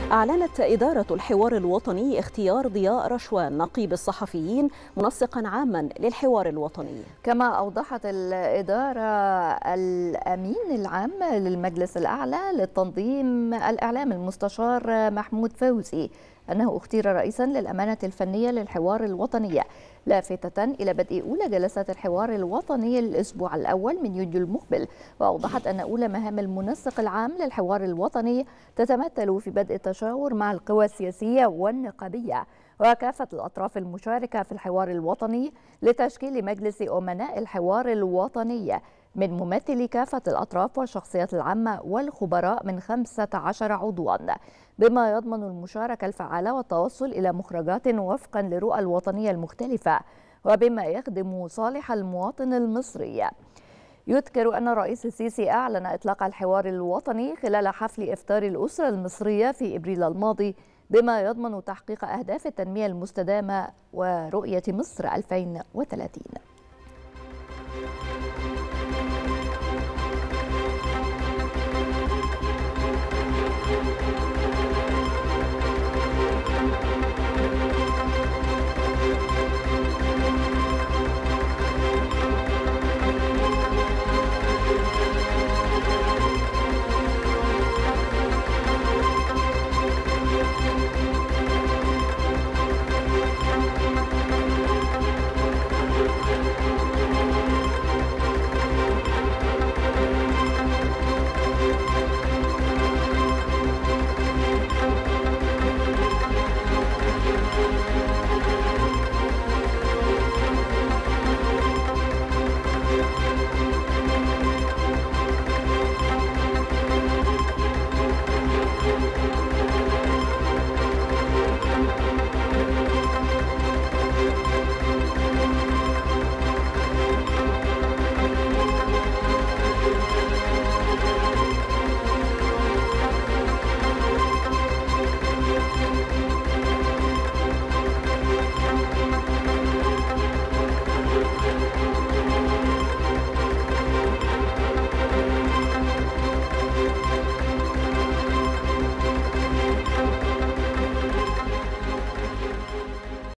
أعلنت إدارة الحوار الوطني اختيار ضياء رشوان نقيب الصحفيين منسقا عاما للحوار الوطني. كما أوضحت الإدارة الأمين العام للمجلس الأعلى للتنظيم الإعلام المستشار محمود فوزي أنه اختير رئيسا للأمانة الفنية للحوار الوطني، لافتة إلى بدء أولى جلسات الحوار الوطني الأسبوع الأول من يونيو المقبل. وأوضحت أن أولى مهام المنسق العام للحوار الوطني تتمثل في بدء التشاور مع القوى السياسية والنقابية وكافة الأطراف المشاركة في الحوار الوطني لتشكيل مجلس أمناء الحوار الوطني من ممثلي كافة الأطراف والشخصيات العامة والخبراء من 15 عضوا، بما يضمن المشاركة الفعالة والتوصل إلى مخرجات وفقا لرؤى الوطنية المختلفة وبما يخدم صالح المواطن المصري. يذكر أن الرئيس السيسي أعلن إطلاق الحوار الوطني خلال حفل إفطار الأسرة المصرية في إبريل الماضي، بما يضمن تحقيق أهداف التنمية المستدامة ورؤية مصر 2030.